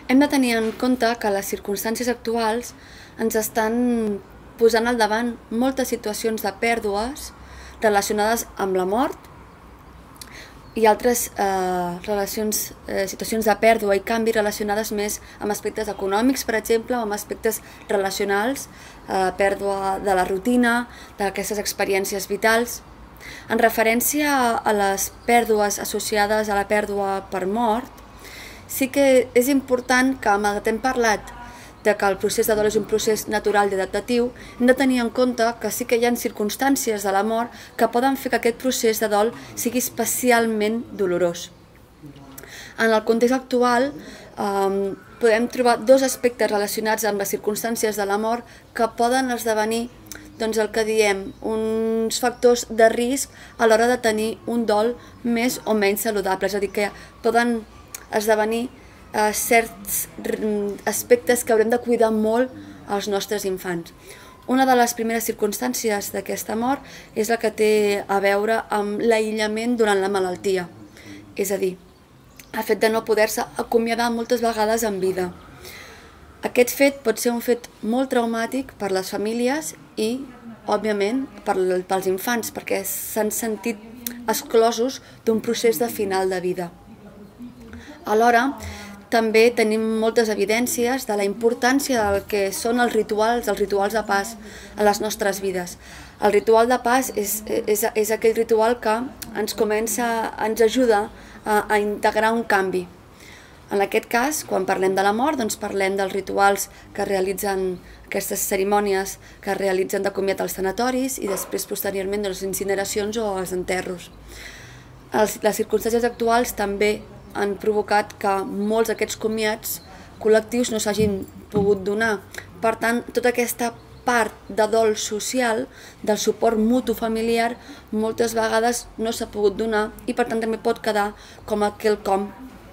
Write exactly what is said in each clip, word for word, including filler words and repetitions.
Hem de tenir en compte que les circumstàncies actuals ens estan posant al davant moltes situacions de pèrdues relacionades amb la mort i altres eh, relacions, eh, situacions de pèrdua i canvi relacionades més amb aspectes econòmics, per exemple, o amb aspectes relacionals, eh, pèrdua de la rutina, d'aquestes experiències vitals. En referència a les pèrdues associades a la pèrdua per mort, sí que és important que, malgrat que hem parlat de que el procés de dol és un procés natural i adaptatiu, hem de tenir en compte que sí que hi ha circumstàncies de la mort que poden fer que aquest procés de dol sigui especialment dolorós. En el context actual eh, podem trobar dos aspectes relacionats amb les circumstàncies de la mort que poden esdevenir, doncs, el que diem, uns factors de risc a l'hora de tenir un dol més o menys saludable, és a dir, que poden esdevenir eh, certs aspectes que haurem de cuidar molt als nostres infants. Una de les primeres circumstàncies d'aquesta mort és la que té a veure amb l'aïllament durant la malaltia, és a dir, el fet de no poder-se acomiadar moltes vegades en vida. Aquest fet pot ser un fet molt traumàtic per les famílies i, òbviament, pels infants, perquè s'han sentit exclosos d'un procés de final de vida. Alhora, també tenim moltes evidències de la importància del que són els rituals, els rituals de pas a les nostres vides. El ritual de pas és, és, és aquell ritual que ens comença, ens ajuda a, a integrar un canvi. En aquest cas, quan parlem de la mort, doncs parlem dels rituals que realitzen aquestes cerimònies que es realitzen de comiat als tanatoris i després, posteriorment, les incineracions o els enterros. Les circumstàncies actuals també han provocat que molts d'aquests comiats col·lectius no s'hagin pogut donar. Per tant, tota aquesta part de dol social, del suport mutu familiar, moltes vegades no s'ha pogut donar i per tant també pot quedar com aquell com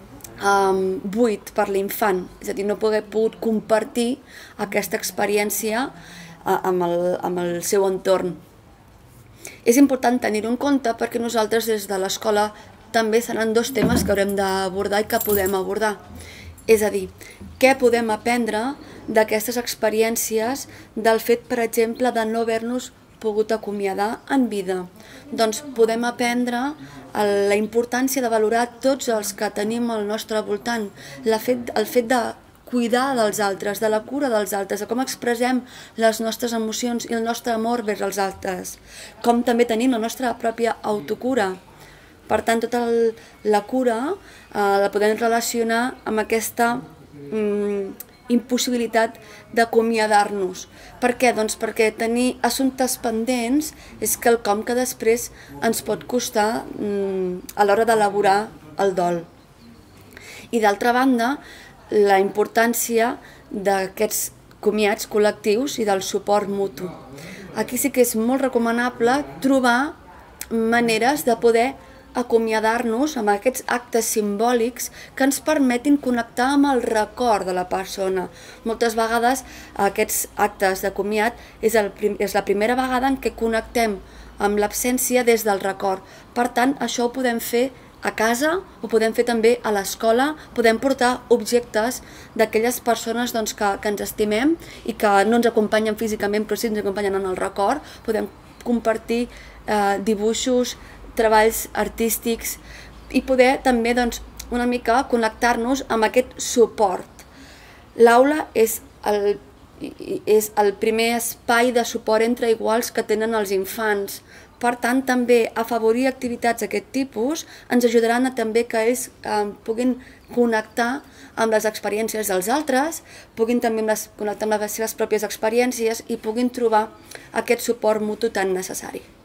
um, buit per l'infant, és a dir, no poder pogut compartir aquesta experiència uh, amb, el, amb el seu entorn. És important tenir-ho en compte perquè nosaltres des de l'escola també seran dos temes que haurem d'abordar i que podem abordar. És a dir, què podem aprendre d'aquestes experiències del fet, per exemple, de no haver-nos pogut acomiadar en vida? Doncs podem aprendre la importància de valorar tots els que tenim al nostre voltant, el fet, el fet de cuidar dels altres, de la cura dels altres, de com expressem les nostres emocions i el nostre amor vers els altres, com també tenim la nostra pròpia autocura. Per tant, tota el, la cura eh, la podem relacionar amb aquesta mm, impossibilitat d'acomiadar-nos. Per què? Doncs perquè tenir assumptes pendents és quelcom que després ens pot costar mm, a l'hora d'elaborar el dol. I d'altra banda, la importància d'aquests comiats col·lectius i del suport mutu. Aquí sí que és molt recomanable trobar maneres de poder acomiadar-nos amb aquests actes simbòlics que ens permetin connectar amb el record de la persona. Moltes vegades aquests actes de comiat és, el, és la primera vegada en què connectem amb l'absència des del record. Per tant, això ho podem fer a casa, ho podem fer també a l'escola, podem portar objectes d'aquelles persones doncs, que, que ens estimem i que no ens acompanyen físicament però sí ens acompanyen en el record. Podem compartir eh, dibuixos, treballs artístics i poder també doncs, una mica connectar-nos amb aquest suport. L'aula és el, és el primer espai de suport entre iguals que tenen els infants. Per tant, també afavorir activitats d'aquest tipus ens ajudaran a també que ells eh, puguin connectar amb les experiències dels altres, puguin també amb les, connectar amb les seves pròpies experiències i puguin trobar aquest suport mutu tan necessari.